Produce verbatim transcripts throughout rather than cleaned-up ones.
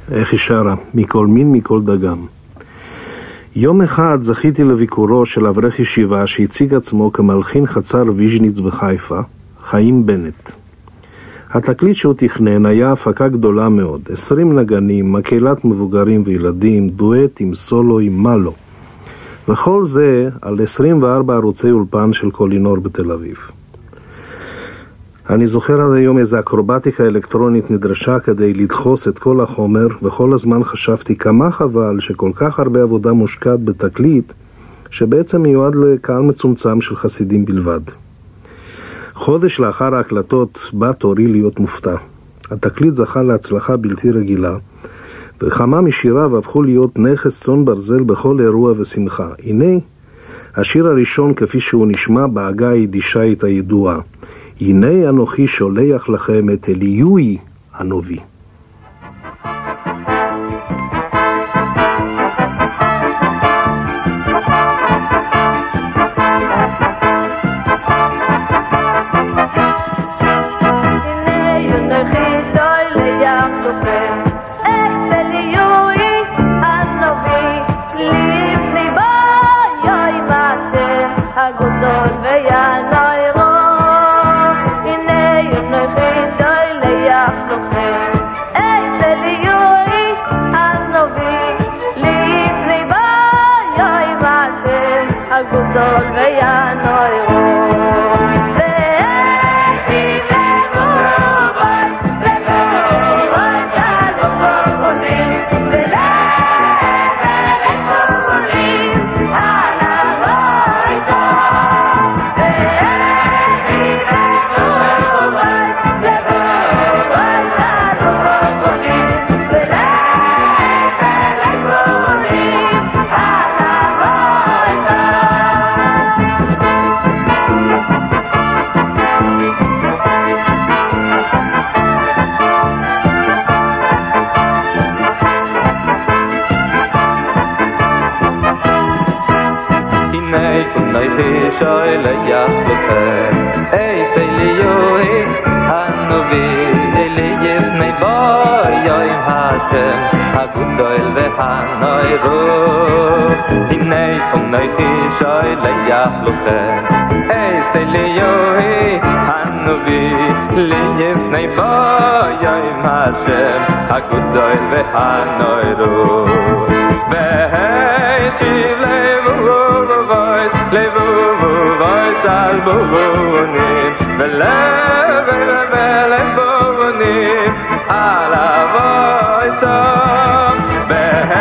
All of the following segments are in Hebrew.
איך היא שרה? מכל מין מכל דגם. יום אחד זכיתי לביקורו של אברך ישיבה שהציג עצמו כמלחין חצר ויז'ניץ בחיפה, חיים בנט. התקליט שהוא תכנן היה הפקה גדולה מאוד, עשרים נגנים, מקהלת מבוגרים וילדים, דואט עם סולו עם מלו. וכל זה על עשרים וארבע ערוצי אולפן של קולינור בתל אביב. אני זוכר עד היום איזו אקרובטיקה אלקטרונית נדרשה כדי לדחוס את כל החומר, וכל הזמן חשבתי כמה חבל שכל כך הרבה עבודה מושקעת בתקליט, שבעצם מיועד לקהל מצומצם של חסידים בלבד. חודש לאחר ההקלטות בא תורי להיות מופתע. התקליט זכה להצלחה בלתי רגילה, וכמה משיריו הפכו להיות נכס צאן ברזל בכל אירוע ושמחה. הנה, השיר הראשון כפי שהוא נשמע בעגה היידישאית הידועה. הנה אנוכי שולח לכם את אליוי הנביא.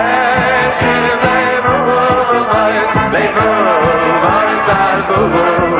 Levu, voice,